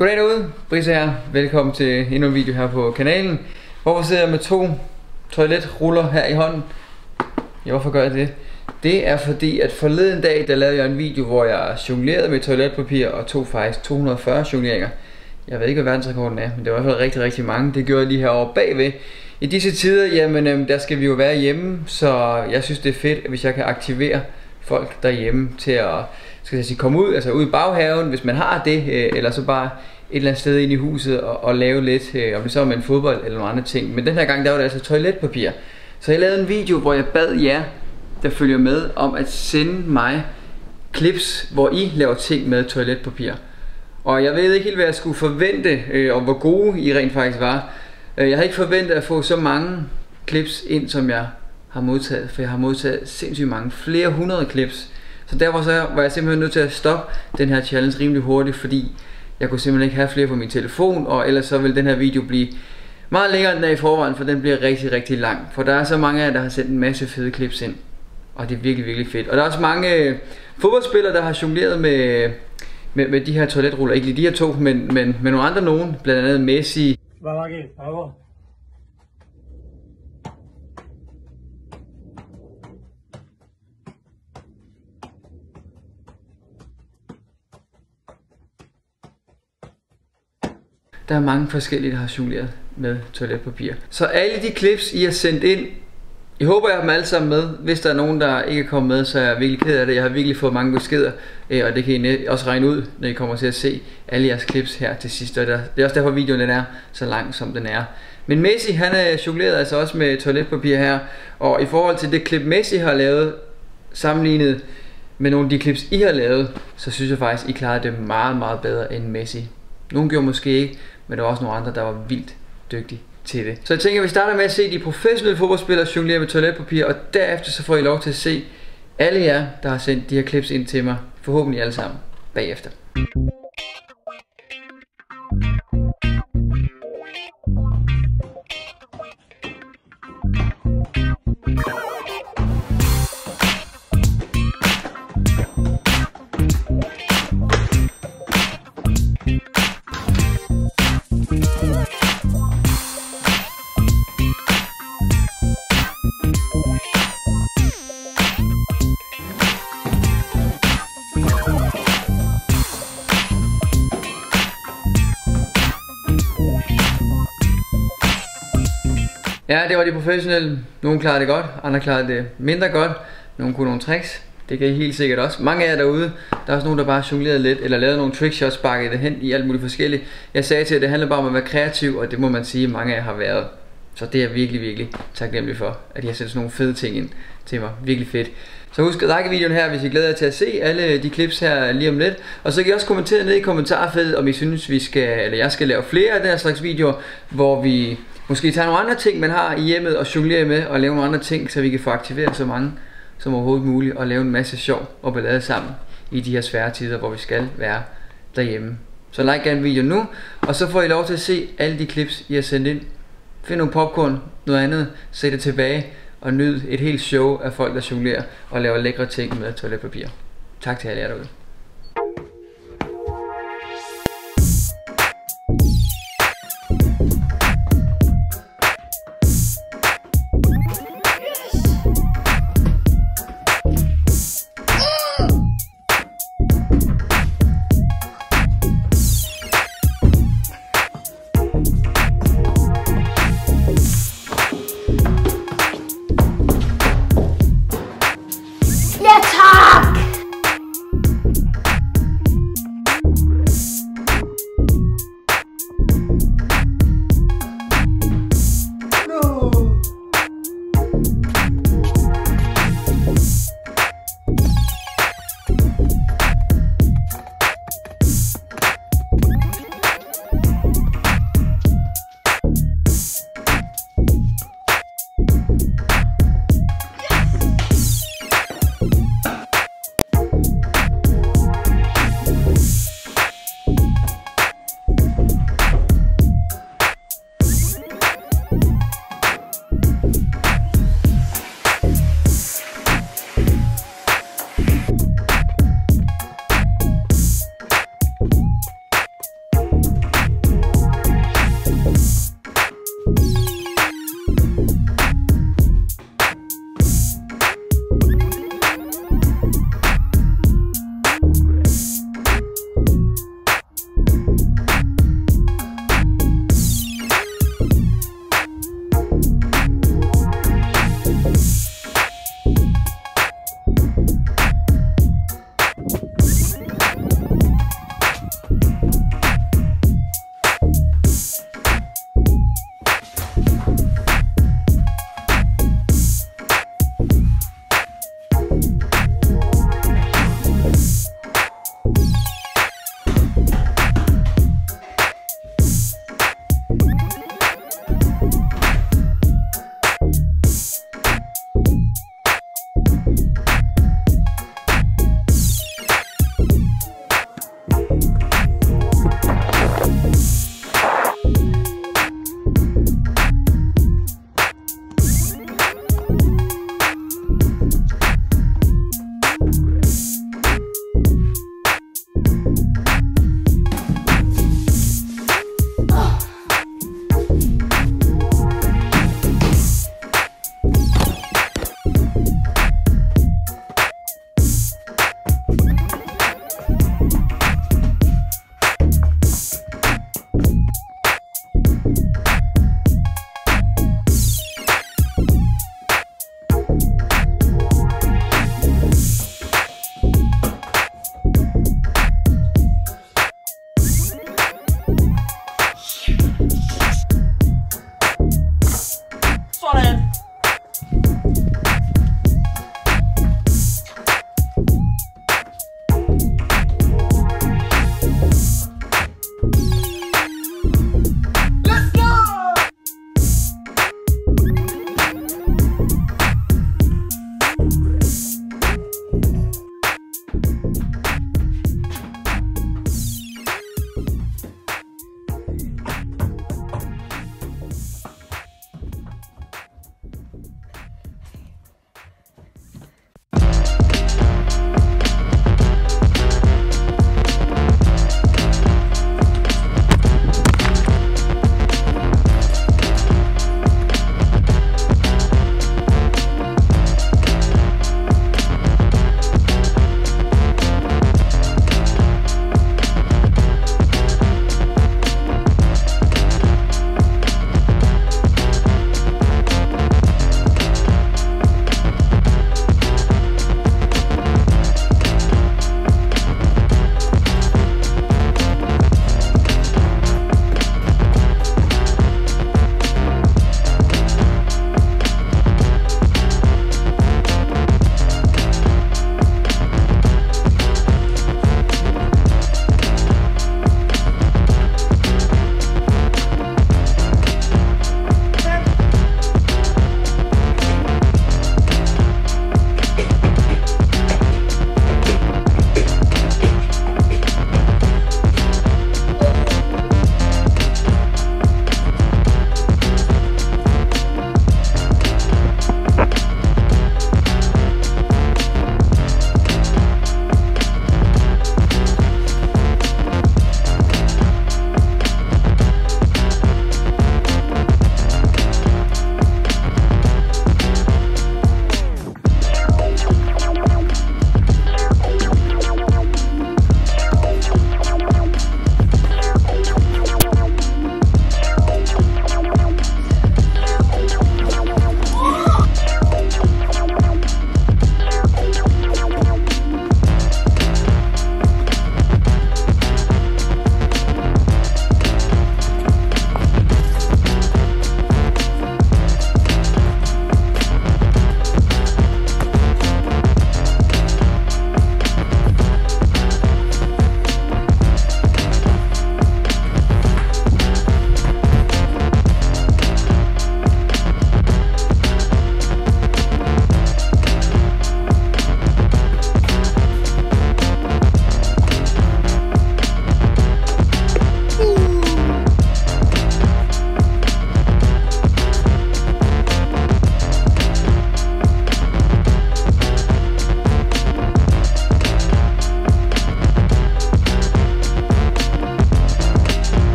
Goddag derude, Brisse her. Velkommen til endnu en video her på kanalen. Hvorfor sidder jeg med 2 toiletruller her i hånden? Ja, hvorfor gør jeg det? Det er fordi, at forleden dag, der lavede jeg en video, hvor jeg jonglerede med toiletpapir og tog faktisk 240 jongleringer. Jeg ved ikke, hvad verdensrekorden er, men det var i hvert fald rigtig, rigtig mange. Det gjorde jeg lige herovre bagved. I disse tider, jamen, der skal vi jo være hjemme, så jeg synes, det er fedt, hvis jeg kan aktivere folk derhjemme til at komme ud, altså ud i baghaven, hvis man har det, eller så bare et eller andet sted ind i huset og lave lidt, om det så er med en fodbold eller nogle andre ting. Men den her gang, der var det altså toiletpapir. Så jeg lavede en video, hvor jeg bad jer, der følger med, om at sende mig clips, hvor I laver ting med toiletpapir. Og jeg ved ikke helt, hvad jeg skulle forvente, og hvor gode I rent faktisk var. Jeg havde ikke forventet at få så mange clips ind, som jeg har modtaget, for jeg har modtaget sindssygt mange, flere hundrede clips. Så derfor var jeg simpelthen nødt til at stoppe den her challenge rimelig hurtigt, fordi jeg kunne simpelthen ikke have flere på min telefon, og ellers så vil den her video blive meget længere end den er i forvejen, for den bliver rigtig, rigtig lang. For der er så mange af jer, der har sendt en masse fede clips ind, og det er virkelig, virkelig fedt. Og der er også mange fodboldspillere, der har jongleret med de her toiletruller. Ikke lige de her 2, men med nogle andre nogen, blandt andet Messi. Der er mange forskellige, der har jongleret med toiletpapir. Så alle de clips, I har sendt ind, jeg håber, jeg har dem alle sammen med. Hvis der er nogen, der ikke er kommet med, så er jeg virkelig ked af det. Jeg har virkelig fået mange beskeder, og det kan I også regne ud, når I kommer til at se alle jeres clips her til sidst. Og det er også derfor, videoen den er så lang, som den er. Men Messi, han er jongleret altså også med toiletpapir her. Og i forhold til det klip, Messi har lavet, sammenlignet med nogle af de clips, I har lavet, så synes jeg faktisk, I klarede det meget, meget bedre end Messi. Nogle gjorde måske ikke, men der var også nogle andre, der var vildt dygtige til det. Så jeg tænker, at vi starter med at se de professionelle fodboldspillere jonglere med toiletpapir, og derefter så får I lov til at se alle jer, der har sendt de her clips ind til mig. Forhåbentlig alle sammen bagefter. Ja, det var de professionelle. Nogle klarede det godt, andre klarede det mindre godt. Nogle kunne nogle tricks. Det kan I helt sikkert også. Mange af jer derude, der er også nogen, der bare jonglerede lidt, eller lavede nogle trickshots, sparkede det hen i alt muligt forskelligt. Jeg sagde til jer, at det handler bare om at være kreativ, og det må man sige, at mange af jer har været. Så det er jeg virkelig, virkelig taknemmelig for, at I har sendt sådan nogle fede ting ind til mig. Virkelig fedt. Så husk at like videoen her, hvis I glæder jer til at se alle de clips her lige om lidt. Og så kan I også kommentere ned i kommentarfeltet, om I synes, jeg skal lave flere af den her slags videoer, hvor vi måske tager nogle andre ting, man har i hjemmet og jonglerer med, og lave nogle andre ting, så vi kan få aktiveret så mange som overhovedet muligt, og lave en masse sjov og ballade sammen i de her svære tider, hvor vi skal være derhjemme. Så like gerne videoen nu, og så får I lov til at se alle de clips, I har sendt ind. Find nogle popcorn, noget andet, sæt det tilbage, og nyd et helt show af folk, der jonglerer og laver lækre ting med toiletpapir. Tak til alle jer derude.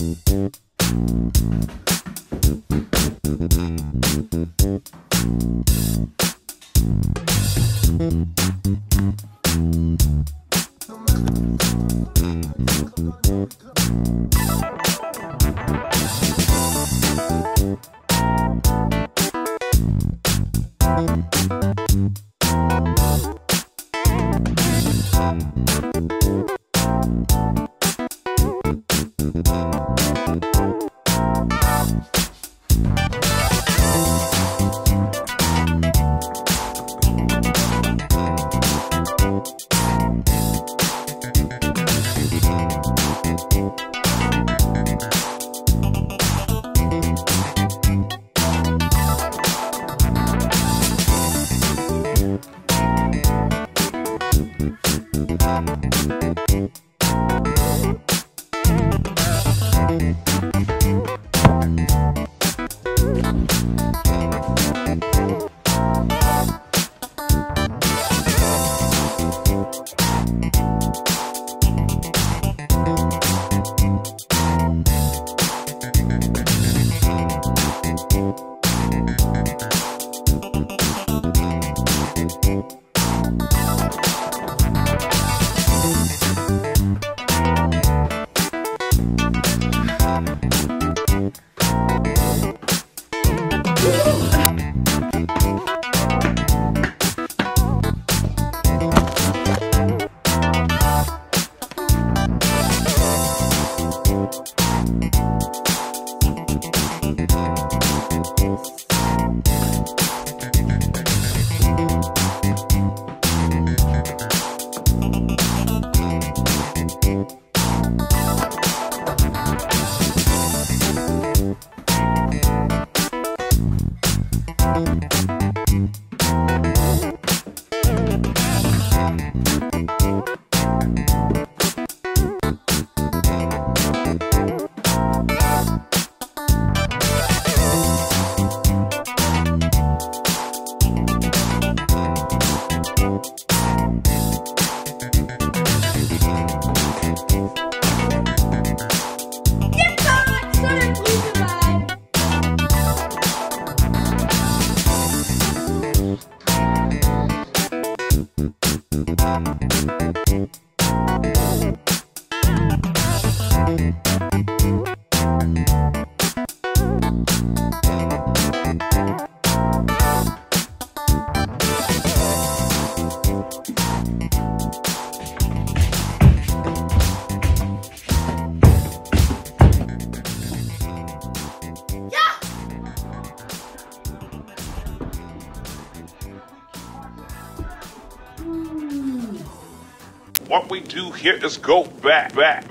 What we do here is go back.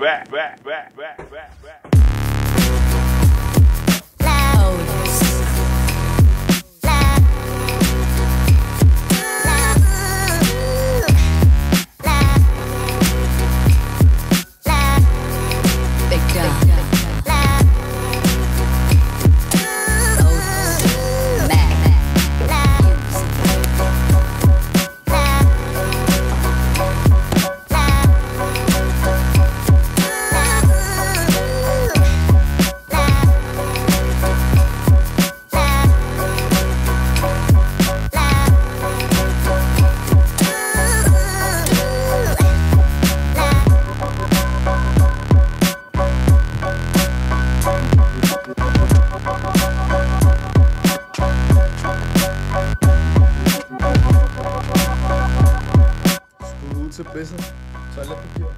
Til bedsen. Toiletpapir.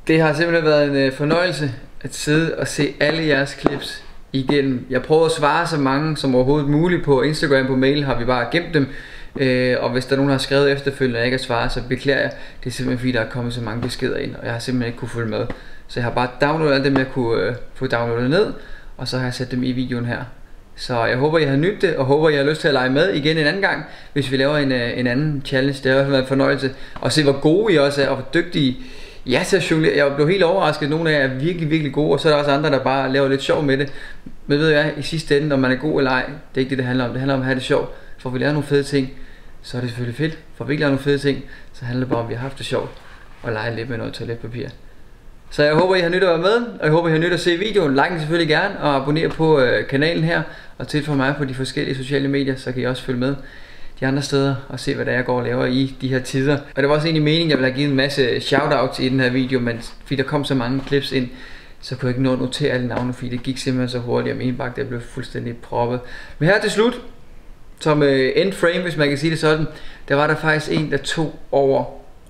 Det har simpelthen været en fornøjelse at sidde og se alle jeres clips igennem. Jeg prøver at svare så mange som overhovedet muligt på Instagram, på mail har vi bare gemt dem. Og hvis der er nogen, der har skrevet efterfølgende, og jeg ikke har svaret, så beklager jeg. Det er simpelthen fordi, der er kommet så mange beskeder ind, og jeg har simpelthen ikke kunne følge med. Så jeg har bare downloadet alt dem, jeg kunne få downloadet ned, og så har jeg sat dem i videoen her. Så jeg håber, I har nydt det, og håber, I har lyst til at lege med igen en anden gang, hvis vi laver en anden challenge. Det har været en fornøjelse at se, hvor gode I også er, og hvor dygtige I er til at jonglere. Jeg blev helt overrasket, nogle af jer er virkelig, virkelig gode, og så er der også andre, der bare laver lidt sjov med det. Men ved jeg, i sidste ende, om man er god eller ej, det er ikke det, det handler om. Det handler om at have det sjovt. For vi lærer nogle fede ting, så er det selvfølgelig fedt. For vi ikke lærer nogle fede ting, så handler det bare om, at vi har haft det sjovt, og lege lidt med noget toiletpapir. Så jeg håber, I har nydt at være med, og jeg håber, I har nydt at se videoen. Like den selvfølgelig gerne, og abonner på kanalen her, og tilføj mig på de forskellige sociale medier, så kan I også følge med de andre steder, og se hvad der jeg går og laver i de her tider. Og det var også egentlig meningen, jeg ville have givet en masse shoutouts i den her video, men fordi der kom så mange clips ind, så kunne jeg ikke nå at notere alle navne, fordi det gik simpelthen så hurtigt, og min indbakke blev fuldstændig proppet. Men her til slut, som end frame, hvis man kan sige det sådan, der var der faktisk en, der tog over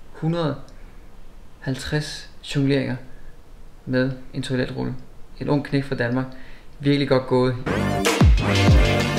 150 jongleringer med en toiletrulle. En ung knægt fra Danmark. Virkelig godt gået.